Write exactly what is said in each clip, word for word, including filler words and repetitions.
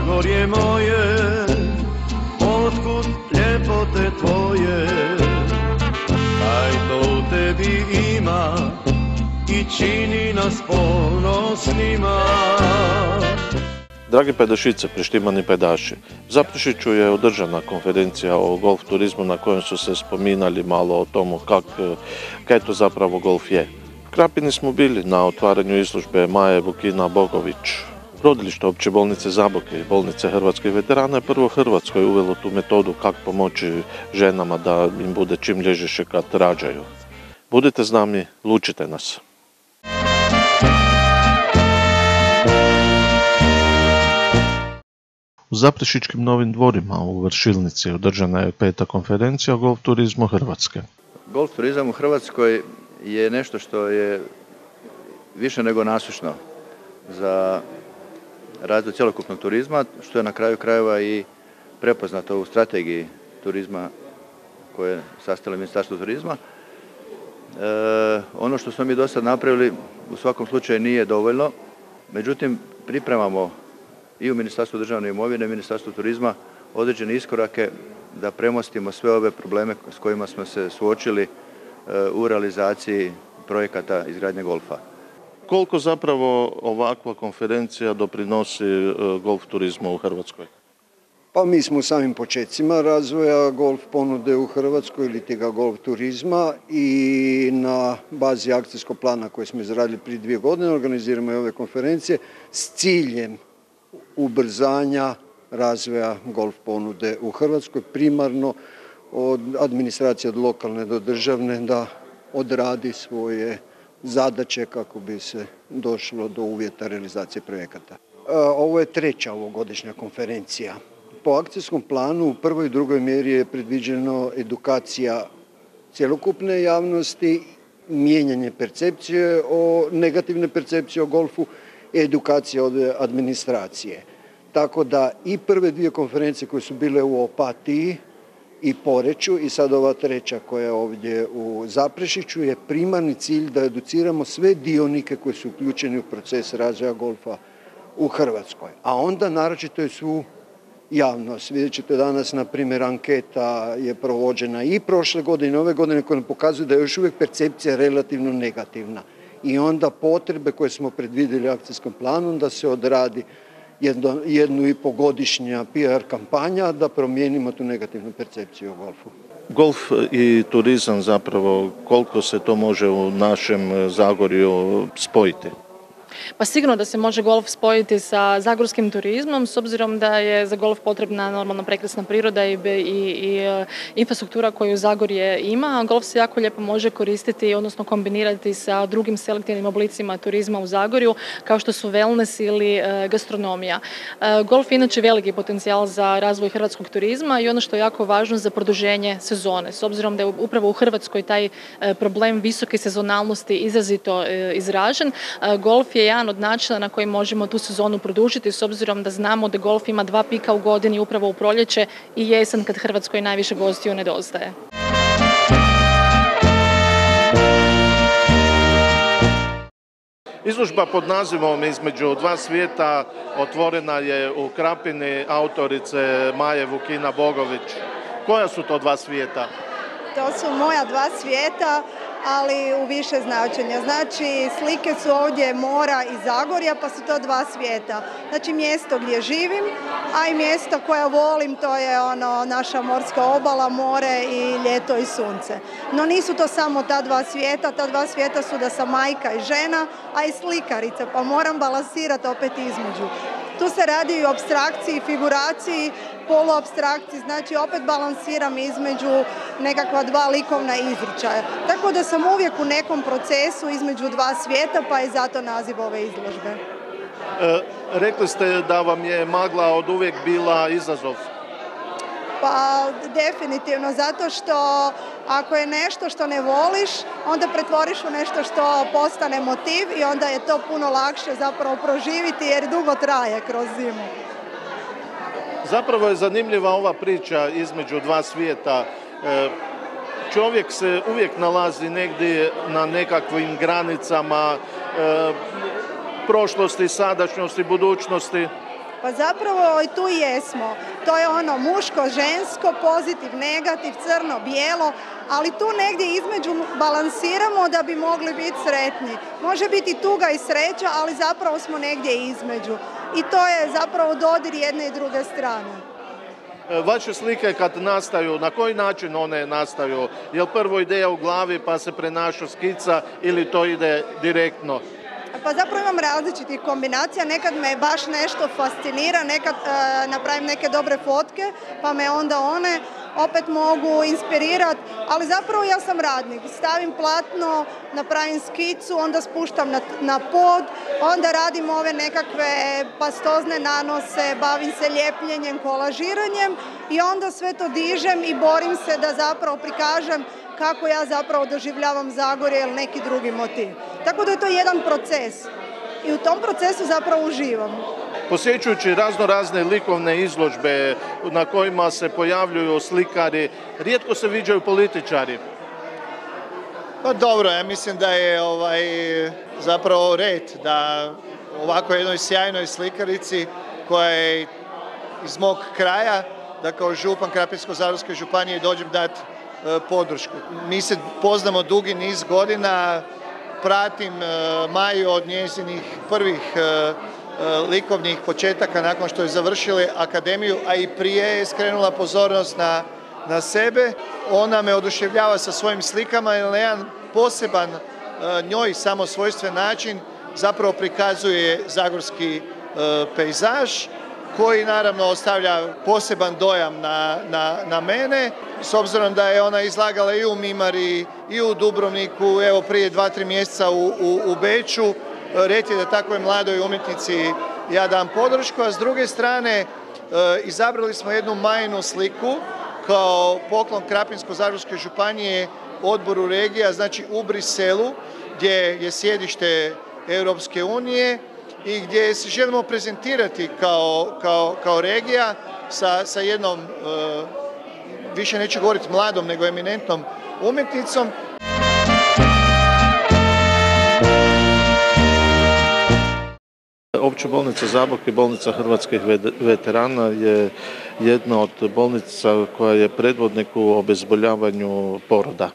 Zagorje moje, otkud ljepote tvoje, kaj to u tebi ima i čini nas ponosnima. Dragi pedašice, prištimani pedaši, u Zaprešiću je održana konferencija o golf turizmu na kojem su se spominali malo o tomu kak, kaj to zapravo golf je. U Krapini smo bili na otvaranju izložbe Maje Vukina Bogović. Rodilište opće bolnice Zaboke i bolnice hrvatskih veterana je prvo Hrvatskoj uvelo tu metodu kako pomoći ženama da im bude čim lježiše kad rađaju. Budite s nami, lučite nas. U Zaprešićkim Novim Dvorima u Vršilnici održana je peta konferencija o golf turizmu Hrvatske. Golf turizam u Hrvatskoj je nešto što je više nego nasušno za razvoj cjelokupnog turizma, što je na kraju krajeva i prepoznato u strategiji turizma koje je sastavilo Ministarstvo turizma. E, ono što smo mi do sad napravili u svakom slučaju nije dovoljno, međutim pripremamo i u Ministarstvu državne imovine i Ministarstvu turizma određene iskorake da premostimo sve ove probleme s kojima smo se suočili u realizaciji projekata izgradnje golfa. Koliko zapravo ovakva konferencija doprinosi golf turizmu u Hrvatskoj? Pa mi smo u samim početcima razvoja golf ponude u Hrvatskoj ili tega golf turizma i na bazi akcijskog plana koji smo izradili prije dvije godine organiziramo i ove konferencije s ciljem ubrzanja razvoja golf ponude u Hrvatskoj, primarno od administracije od lokalne do državne da odradi svoje zadaće kako bi se došlo do uvjeta realizacije projekata. Ovo je treća ovogodišnja konferencija. Po akcijskom planu u prvoj i drugoj mjeri je predviđeno edukacija cjelokupne javnosti, mijenjanje percepcije o negativne percepcije o golfu, edukacija od administracije. Tako da i prve dvije konferencije koje su bile u Opatiji i Poreču i sad ova treća koja je ovdje u Zaprešiću je primarni cilj da educiramo sve dionike koji su uključeni u proces razvoja golfa u Hrvatskoj. A onda naročito je svu javnost. Vidjet ćete danas, na primjer, anketa je provođena i prošle godine i ove godine koja nam pokazuje da je još uvijek percepcija relativno negativna. I onda potrebe koje smo predvidjeli akcijskom planu da se odradi jedno, jednu i pogodišnja P R kampanja da promijenimo tu negativnu percepciju o golfu. Golf i turizam zapravo, koliko se to može u našem Zagorju spojiti? Pa sigurno da se može golf spojiti sa zagorskim turizmom, s obzirom da je za golf potrebna normalno prekrasna priroda i, i, i infrastruktura koju Zagorje ima. Golf se jako lijepo može koristiti, odnosno kombinirati sa drugim selektivnim oblicima turizma u Zagorju, kao što su wellness ili e, gastronomija. E, golf je inače veliki potencijal za razvoj hrvatskog turizma i ono što je jako važno za produženje sezone. S obzirom da je upravo u Hrvatskoj taj e, problem visoke sezonalnosti izrazito e, izražen, e, golf je jedan od načina na koji možemo tu sezonu produžiti, s obzirom da znamo da golf ima dva pika u godini, upravo u proljeće i jesen kad Hrvatskoj najviše gostiju nedostaje. Izložba pod nazivom Između dva svijeta otvorena je u Krapini autorice Maje Vukina Bogović. Koja su to dva svijeta? To su moja dva svijeta, ali u više značenja. Znači, slike su ovdje mora i Zagorja, pa su to dva svijeta. Znači, mjesto gdje živim, a i mjesto koje volim, to je ono naša morska obala, more i ljeto i sunce. No nisu to samo ta dva svijeta, ta dva svijeta su da sam majka i žena, a i slikarica, pa moram balansirati opet između. Tu se radi i o apstrakciji, figuraciji, poluapstrakciji, znači opet balansiram između nekakva dva likovna izričaja. Tako da sam uvijek u nekom procesu između dva svijeta, pa je zato naziv ove izložbe. E, rekli ste da vam je magla od uvijek bila izazov. Pa definitivno, zato što ako je nešto što ne voliš, onda pretvoriš u nešto što postane motiv i onda je to puno lakše zapravo proživiti jer dugo traje kroz zimu. Zapravo je zanimljiva ova priča između dva svijeta. Čovjek se uvijek nalazi negdje na nekakvim granicama prošlosti, sadašnjosti, budućnosti. Pa zapravo i tu jesmo. To je ono muško, žensko, pozitiv, negativ, crno, bijelo, ali tu negdje između balansiramo da bi mogli biti sretni. Može biti tuga i sreća, ali zapravo smo negdje između. I to je zapravo dodir jedne i druge strane. Vaše slike kad nastaju, na koji način one nastaju? Je li prvo ideja u glavi pa se prenaša skica ili to ide direktno? Pa zapravo imam različitih kombinacija, nekad me baš nešto fascinira, nekad e, napravim neke dobre fotke, pa me onda one opet mogu inspirirati, ali zapravo ja sam radnik. Stavim platno, napravim skicu, onda spuštam na, na pod, onda radim ove nekakve pastozne nanose, bavim se ljepljenjem, kolažiranjem i onda sve to dižem i borim se da zapravo prikažem kako ja zapravo doživljavam Zagorje ili neki drugi motiv. Tako da je to jedan proces i u tom procesu zapravo uživam. Posjećujući razno razne likovne izložbe na kojima se pojavljuju slikari, rijetko se viđaju političari. Pa dobro, ja mislim da je ovaj, zapravo red da ovako jednoj sjajnoj slikarici koja je iz mog kraja, da kao župan Krapinsko-zagorske županije dođem dati e, podršku. Mi se poznamo dugi niz godina, pratim e, Maju od njezinih prvih e, likovnih početaka nakon što je završila akademiju, a i prije je skrenula pozornost na, na sebe. Ona me oduševljava sa svojim slikama i na jedan poseban njoj samo svojstven način zapravo prikazuje zagorski pejzaž koji naravno ostavlja poseban dojam na, na, na mene. S obzirom da je ona izlagala i u Mimari i u Dubrovniku, evo prije dva, tri mjeseca u, u, u Beču, red je da takvoj mladoj umjetnici ja dam podršku, a s druge strane e, izabrali smo jednu Majinu sliku kao poklon Krapinsko-zagorske županije odboru regija, znači u Briselu, gdje je sjedište Europske unije i gdje se želimo prezentirati kao, kao, kao regija sa, sa jednom, e, više neću govoriti mladom, nego eminentnom umjetnicom. Opća bolnica Zabok i bolnica hrvatskih veterana je jedna od bolnica koja je predvodnik u obezboljavanju poroda.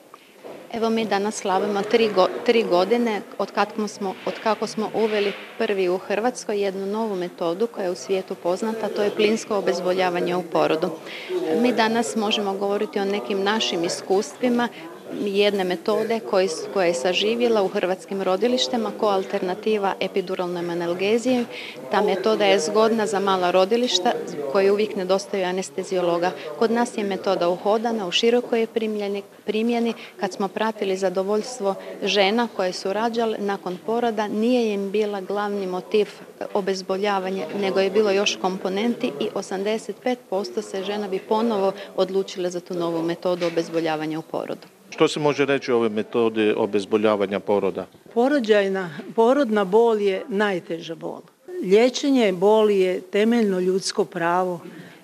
Evo mi danas slavimo tri, go, tri godine od kako, smo, od kako smo uveli prvi u Hrvatskoj jednu novu metodu koja je u svijetu poznata, to je plinsko obezboljavanje u porodu. Mi danas možemo govoriti o nekim našim iskustvima jedne metode koja je saživjela u hrvatskim rodilištima kao alternativa epiduralnoj analgeziji. Ta metoda je zgodna za mala rodilišta koje uvijek nedostaju anesteziologa. Kod nas je metoda uhodana, u širokoj je primjeni. Kad smo pratili zadovoljstvo žena koje su rađale nakon poroda, nije im bila glavni motiv obezboljavanje, nego je bilo još komponenti i osamdeset pet posto se žena bi ponovo odlučile za tu novu metodu obezboljavanja u porodu. Što se može reći o ovoj metodi obezboljavanja poroda? Porođajna, porodna bol je najteža bol. Liječenje boli je temeljno ljudsko pravo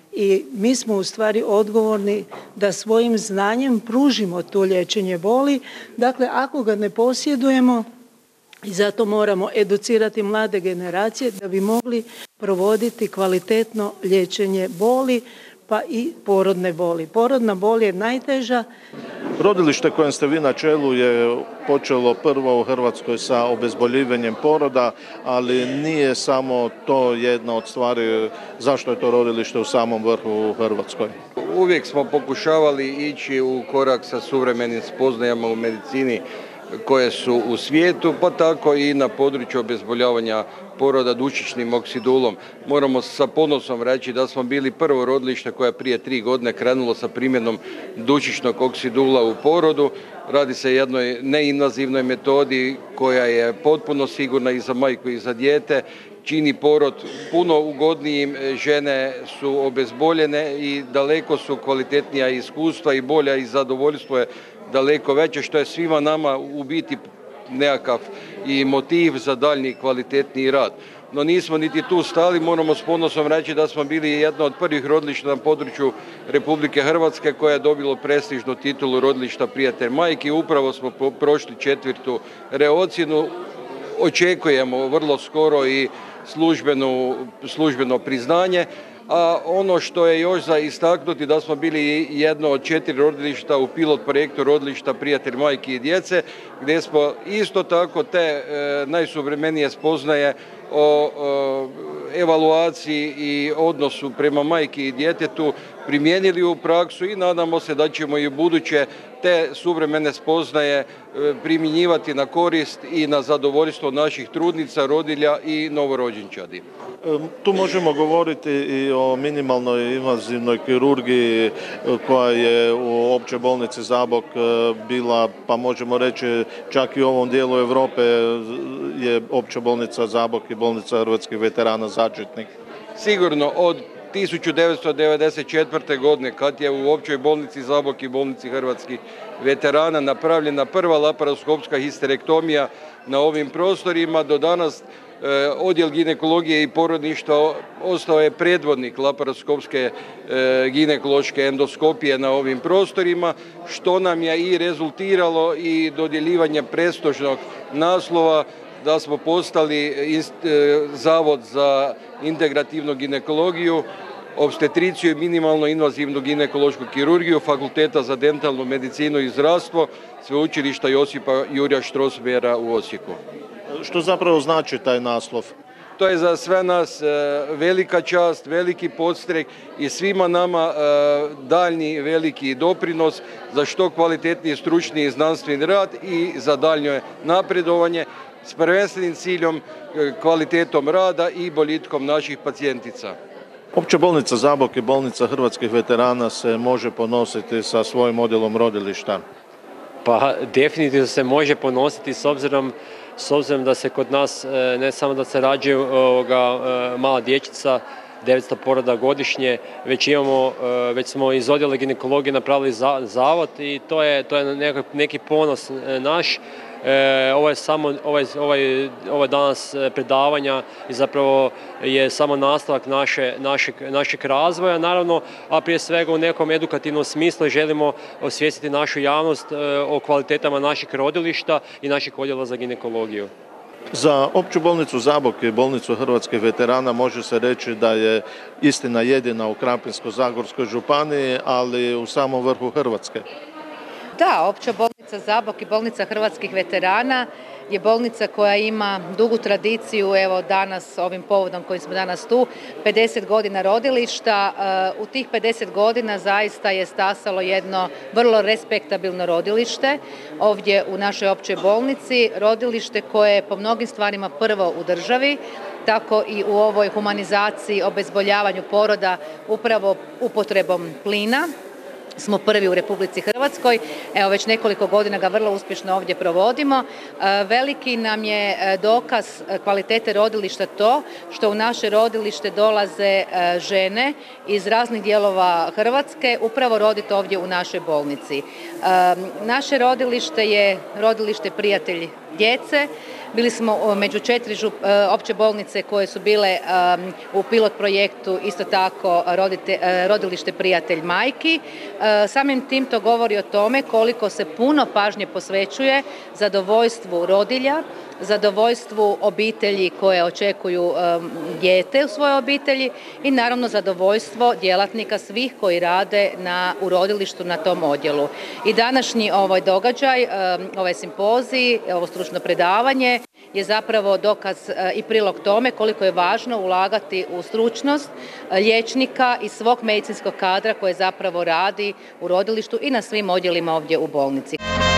i mi smo u stvari odgovorni da svojim znanjem pružimo to liječenje boli. Dakle, ako ga ne posjedujemo, i zato moramo educirati mlade generacije da bi mogli provoditi kvalitetno liječenje boli, pa i porodne boli. Porodna bol je najteža. Rodilište kojem ste vi na čelu je počelo prvo u Hrvatskoj sa obezboljivanjem poroda, ali nije samo to jedna od stvari zašto je to rodilište u samom vrhu u Hrvatskoj. Uvijek smo pokušavali ići u korak sa suvremenim spoznajama u medicini koje su u svijetu, pa tako i na području obezboljavanja poroda dušičnim oksidulom. Moramo sa ponosom reći da smo bili prvo rodilište koje je prije tri godine krenulo sa primjenom dušičnog oksidula u porodu. Radi se o jednoj neinvazivnoj metodi koja je potpuno sigurna i za majku i za dijete. Čini porod puno ugodnijim, žene su obezboljene i daleko su kvalitetnija iskustva i bolja i zadovoljstvo je daleko veće, što je svima nama u biti nekakav i motiv za daljnji kvalitetniji rad. No nismo niti tu stali, moramo s ponosom reći da smo bili jedna od prvih rodilišta na području Republike Hrvatske koja je dobilo prestižnu titulu rodilišta Prijatelj majki. Upravo smo prošli četvrtu reocjenu, očekujemo vrlo skoro i službenu, službeno priznanje. A ono što je još za istaknuti da smo bili jedno od četiri rodilišta u pilot projektu rodilišta Prijatelj majki i djece, gdje smo isto tako te e, najsuvremenije spoznaje o, o evaluaciji i odnosu prema majki i djetetu primijenili u praksu i nadamo se da ćemo i u buduće te suvremene spoznaje primjenjivati na korist i na zadovoljstvo naših trudnica, rodilja i novorođenčadi. Tu možemo govoriti i o minimalnoj invazivnoj kirurgiji koja je u Općoj bolnici Zabok bila, pa možemo reći čak i u ovom dijelu Europe je Opća bolnica Zabok i bolnica hrvatskih veterana začetnik. Sigurno od tisuću devetsto devedeset četvrte. godine kad je u Općoj bolnici Zabok i bolnici hrvatskih veterana napravljena prva laparoskopska histerektomija na ovim prostorima, do danas odjel ginekologije i porodništva ostao je predvodnik laparoskopske ginekološke endoskopije na ovim prostorima, što nam je i rezultiralo i dodjeljivanje prestižnog naslova da smo postali Zavod za integrativnu ginekologiju, opstetriciju i minimalno invazivnu ginekološku kirurgiju Fakulteta za dentalnu medicinu i zdravstvo Sveučilišta Josipa Jurja Strossmayera u Osijeku. Što zapravo znači taj naslov? To je za sve nas velika čast, veliki podstrek i svima nama daljnji veliki doprinos za što kvalitetniji stručni i znanstveni rad i za daljnje napredovanje s prvenstvenim ciljem, kvalitetom rada i boljitkom naših pacijentica. Opća bolnica Zabok i bolnica hrvatskih veterana se može ponositi sa svojim odjelom rodilišta? Pa definitivno se može ponositi s obzirom, s obzirom da se kod nas ne samo da se rađaju ovoga, mala dječica, devetsto poroda godišnje, već imamo, već smo iz odjela ginekologije napravili zavod i to je, to je neki, neki ponos naš. E, ovo je samo, ovaj, ovaj, ovaj danas predavanja i zapravo je samo nastavak naše, našeg, našeg razvoja, naravno, a prije svega u nekom edukativnom smislu želimo osvijestiti našu javnost e, o kvalitetama naših rodilišta i naših odjela za ginekologiju. Za Opću bolnicu Zabok i bolnicu hrvatskih veterana može se reći da je istina jedina u Krapinsko-zagorskoj županiji, ali u samom vrhu Hrvatske. Da, Opća bolnica Zabok i bolnica hrvatskih veterana je bolnica koja ima dugu tradiciju, evo danas ovim povodom koji smo danas tu, pedeset godina rodilišta. U tih pedeset godina zaista je stasalo jedno vrlo respektabilno rodilište ovdje u našoj općoj bolnici, rodilište koje je po mnogim stvarima prvo u državi, tako i u ovoj humanizaciji, obezboljavanju poroda upravo upotrebom plina. Smo prvi u Republici Hrvatskoj, evo već nekoliko godina ga vrlo uspješno ovdje provodimo. Veliki nam je dokaz kvalitete rodilišta to što u naše rodilište dolaze žene iz raznih dijelova Hrvatske upravo roditi ovdje u našoj bolnici. Naše rodilište je rodilište Prijatelj djece. Bili smo među četiri žup, opće bolnice koje su bile um, u pilot projektu, isto tako rodite, rodilište Prijatelj majki. Uh, samim tim to govori o tome koliko se puno pažnje posvećuje zadovoljstvu rodilja, zadovoljstvu obitelji koje očekuju um, dijete u svojoj obitelji i naravno zadovoljstvo djelatnika svih koji rade na, u rodilištu na tom odjelu. I današnji ovaj događaj, um, ovaj simpozij, ovo stručno predavanje je zapravo dokaz uh, i prilog tome koliko je važno ulagati u stručnost uh, liječnika i svog medicinskog kadra koje zapravo radi u rodilištu i na svim odjelima ovdje u bolnici.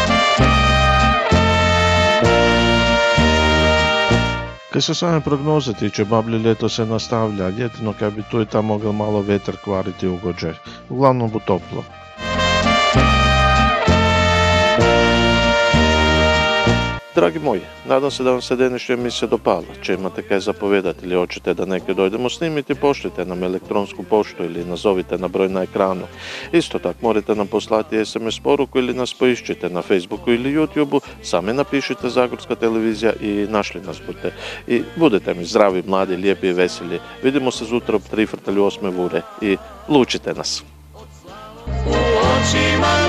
Kaj se same prognoze tiče, bablje ljeto se nastavlja, jedino kaj bi tu i tamo mogel malo vetar kvariti ugođaj. Uglavnom bu toplo. Dragi moji, nadam se da vam se današnja emisija dopala. Če imate kaj zapovedati ili hoćete da neke dojdemo snimiti, pošljite nam elektronsku poštu ili nazovite na broj na ekranu. Isto tako morate nam poslati es em es poruku ili nas poišćite na Facebooku ili YouTubeu, sami napišite Zagorska televizija i našli nas budete. I budete mi zdravi, mladi, lijepi i veseli. Vidimo se zutra ob tri vrtalju osme ure i lučite nas. U očima